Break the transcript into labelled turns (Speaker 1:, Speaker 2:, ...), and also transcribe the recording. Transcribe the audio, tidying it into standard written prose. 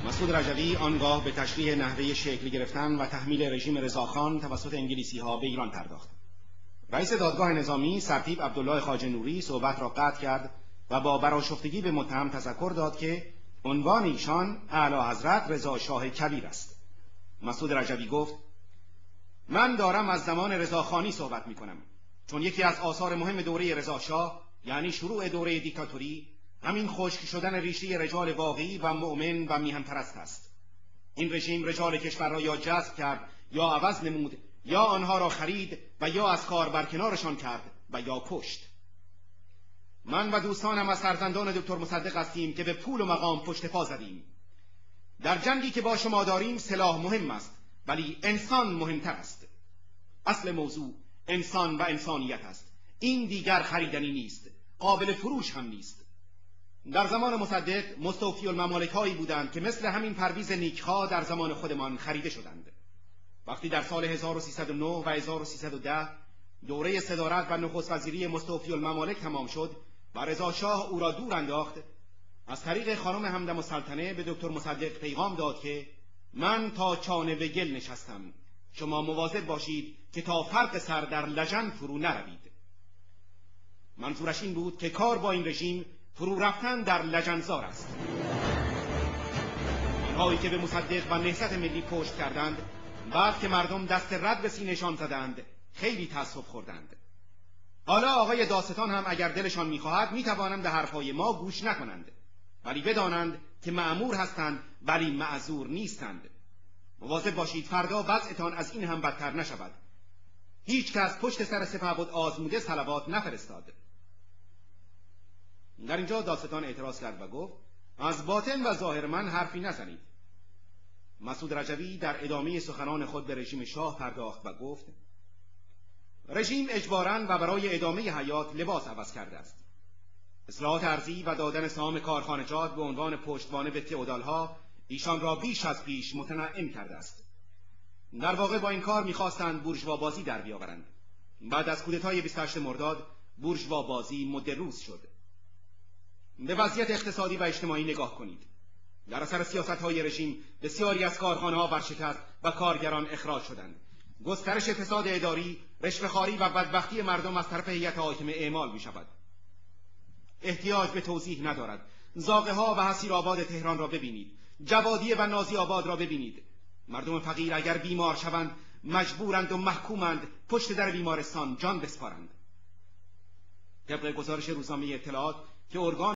Speaker 1: مسعود رجوی آنگاه به تشریح نحوه شکل گرفتن و تحمیل رژیم رضاخان توسط انگلیسی‌ها به ایران پرداخت. رئیس دادگاه نظامی سرتیپ عبدالله خواجه نوری صحبت را قطع کرد و با برآشفتگی به متهم تذکر داد که عنوان ایشان اعلی حضرت رضا شاه کبیر است. مسعود رجوی گفت: من دارم از زمان رضاخانی صحبت می کنم، چون یکی از آثار مهم دوره رضا شاه، یعنی شروع دوره دیکتاتوری، همین خشک شدن ریشه رجال واقعی و مؤمن و میهن پرست است. این رژیم رجال کشور را یا جذب کرد یا عوض نمود، یا آنها را خرید و یا از کار برکنارشان کرد و یا کشت. من و دوستانم از فرزندان دکتر مصدق هستیم که به پول و مقام پشت پا زدیم. در جنگی که با شما داریم سلاح مهم است، ولی انسان مهمتر است. اصل موضوع انسان و انسانیت است. این دیگر خریدنی نیست، قابل فروش هم نیست. در زمان مصدق مستوفی الممالک هایی بودند که مثل همین پرویز نیکخواه در زمان خودمان خریده شدند. وقتی در سال 1309 و 1310 دوره صدارت و نخست وزیری مستوفی الممالک تمام شد و رضا شاه او را دور انداخت، از طریق خانم همدم السلطنه به دکتر مصدق پیغام داد که من تا چانه به گل نشستم، شما مواظب باشید که تا فرق سر در لجن فرو نروید. منظورش این بود که کار با این رژیم فرو رفتن در لجنزار است. آنهایی که به مصدق و نهضت ملی پشت کردند، بعد که مردم دست رد به سینه‌شان زدند خیلی تأسف خوردند. حالا آقای داستان هم اگر دلشان می‌خواهد می‌توانند به حرفهای ما گوش نکنند، ولی بدانند که مأمور هستند ولی معذور نیستند. مواظب باشید فردا وضعتان از این هم بدتر نشود. هیچ کس پشت سر سپهبد آزموده صلوات نفرستاد. در اینجا داستان اعتراض کرد و گفت: از باطن و ظاهر من حرفی نزنید. مسعود رجوی در ادامه سخنان خود به رژیم شاه پرداخت و گفت: رژیم اجباراً و برای ادامه حیات لباس عوض کرده است. اصلاحات ارضی و دادن سهام کارخانجات به عنوان پشتوانه به فئودالها ایشان را بیش از پیش متنعم کرده است. در واقع با این کار می‌خواستند بورژوا بازی در بیاورند. بعد از کودتای 28 مرداد بورژوا بازی مد روز شد. به وضعیت اقتصادی و اجتماعی نگاه کنید. در اثر سیاست‌های رژیم بسیاری از کارخانه‌ها ورشکست و کارگران اخراج شدند. گسترش فساد اداری، رشوه‌خواری و بدبختی مردم از طرف هیئت حاکمه اعمال می‌شود. احتیاج به توضیح ندارد. زاغه‌ها و حصیرآباد تهران را ببینید. جوادیه و نازی آباد را ببینید. مردم فقیر اگر بیمار شوند مجبورند و محکومند پشت در بیمارستان جان بسپارند. طبق گزارش روزنامه اطلاعات که ارگان